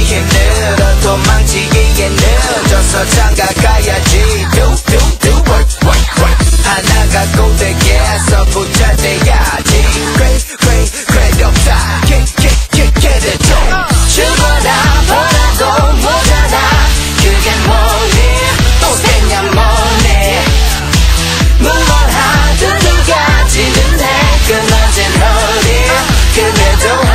힘들어 도망치기에 늦어서 장가 가야지 do work 하나가 고되게서 부자 돼야지 great 없다 get it 죽어라 보라고 모자라 그게 뭐니 또 새냐 뭐니 뭘 하든 누가 지는 해 끊어진 허리 그래도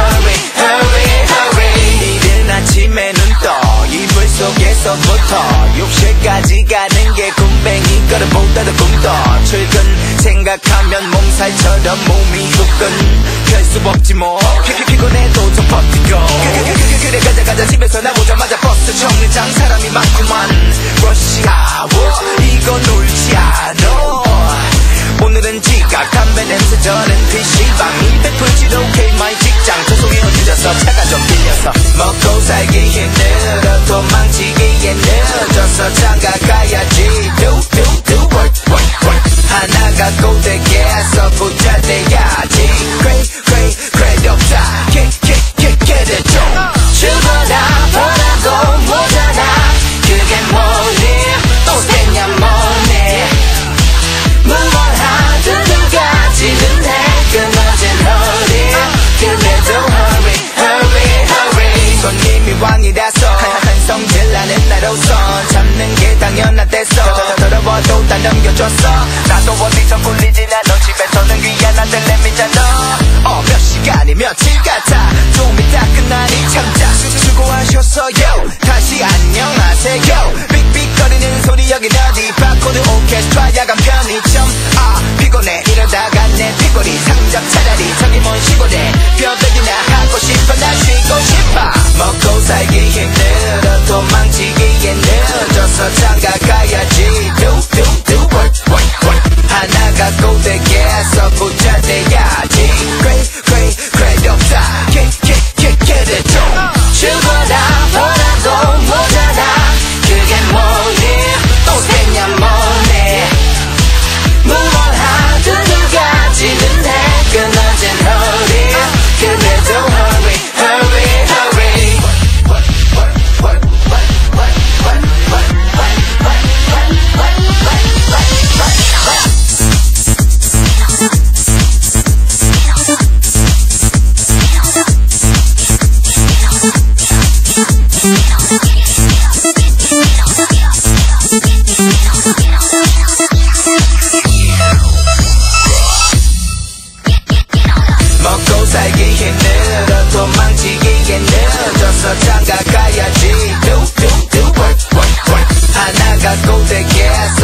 hurry 이른 아침에 눈 떠 이불 속에서부터 욕실까지 가는 게 군뱅이 거리보다도 꿈떠 출근 생각하면 몸살처럼 몸이 후끈 별 수 없지 뭐 피곤해도 좀 버티고 그래 가자 집에서 나오자마자 버스 정류장 사람이 많구만 rush hour 이거 놀지 않아 오늘은 지각 담배 냄새 저는 PC방 200불 지독해 마이 직장 조속히 늦어서 차가 좀 빌려서 먹고 살기 힘들어 도망치기에 늦어서 장가 가야지 do work 하나가 고되게서 부자 돼야지 great 없다 get it 죽어라 보라고 모자라 그게 뭐니 또 새냐 뭐니 뭘 하든 누가 지는 해 끊어진 허리 그래도 hurry 손님이 왕이라서 한성질 나는 나로선 잡는 게 당연하댔어 더러워도 다 넘겨줬어 나도 어디서 굴리진 않아 집에서는 귀한 아들 내미잖아 몇 시간이 며칠 같아 좀 이따 끝나니 참자 수고하셨어요 다시 안녕하세요 삑삑거리는 소리 여긴 어디 바코드 오케스트라 야간 편의점 피곤해 이러다가 내 피골이 상점 차라리 저기 먼 시골에 뼈대기나 하고 싶어 나 쉬고 싶어 먹고 살기 힘들어 도망치기에 늦어서 장가 가야지 do work 하나가 고되게서 부자 돼야지 great 없다 get it 죽어라 보라고 모자라 그게 뭐니 또 새냐 뭐니 뭘 하든 누가 지는 해 끊어진 허리 그래도 hurry 먹고 살기 힘들어 도망치기에 늦어서 장가 가야지 do work 하나가 고되게